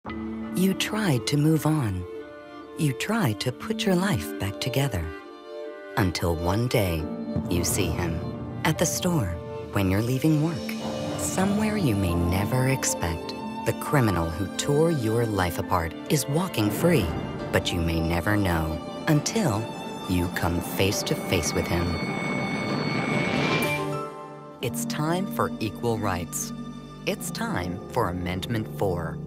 You tried to move on. You tried to put your life back together. Until one day, you see him at the store when you're leaving work. Somewhere you may never expect, the criminal who tore your life apart is walking free, but you may never know until you come face to face with him. It's time for equal rights. It's time for Amendment 4.